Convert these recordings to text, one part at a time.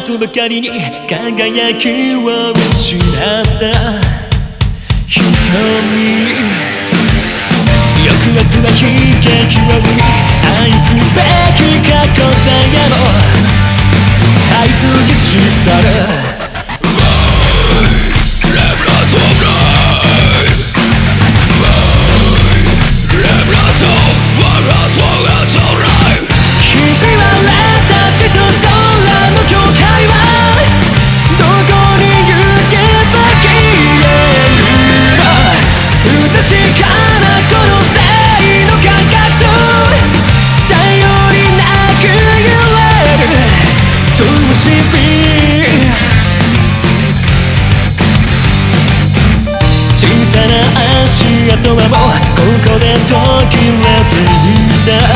とばかりに輝きを失った瞳、抑圧は悲劇を生み、愛すべき過去さえも愛と消し去る。あとはもうここで途切れていた。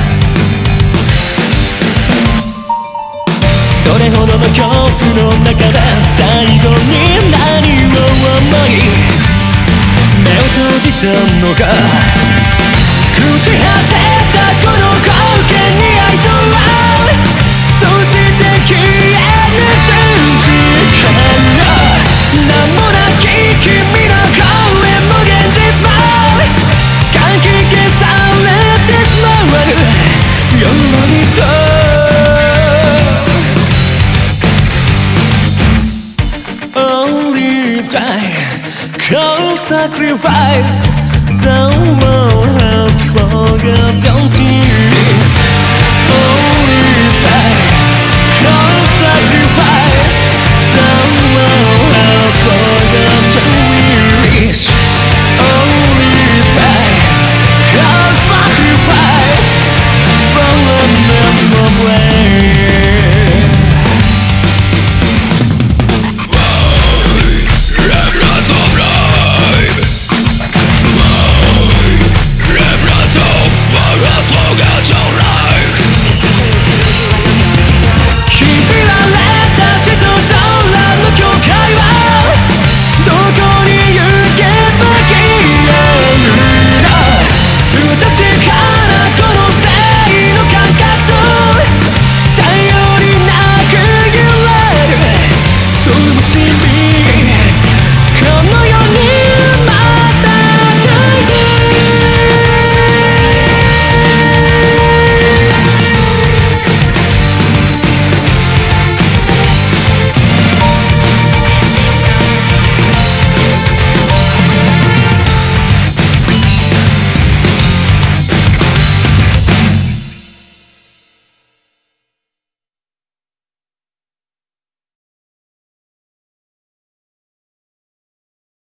どれほどの恐怖の中で最後に何を思い目を閉じたのか。朽ち果てたこの光景に愛とはそして消えぬ十字架。名もなき君の声も現実もかき消されてしまうようにと。All is cry, cold sacrifice, the world has forgotten tears. All is cry